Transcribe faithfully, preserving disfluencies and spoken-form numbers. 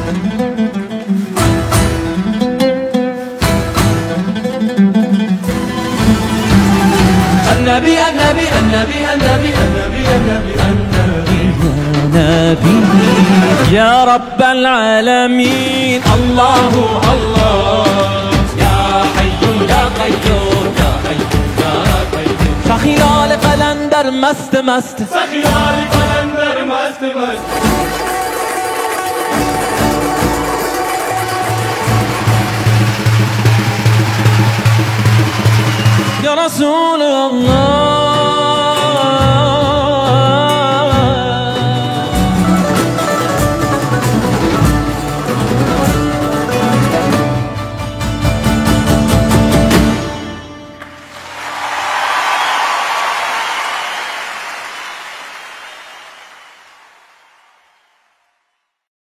النبي النبي النبي النبي النبي النبي النبي يا نبي يا رب العالمين. الله الله يا حي يا قيوم يا حي يا قيوم. سخیال قلندر مست مست، سخیال قلندر مست مست. یا رسول الله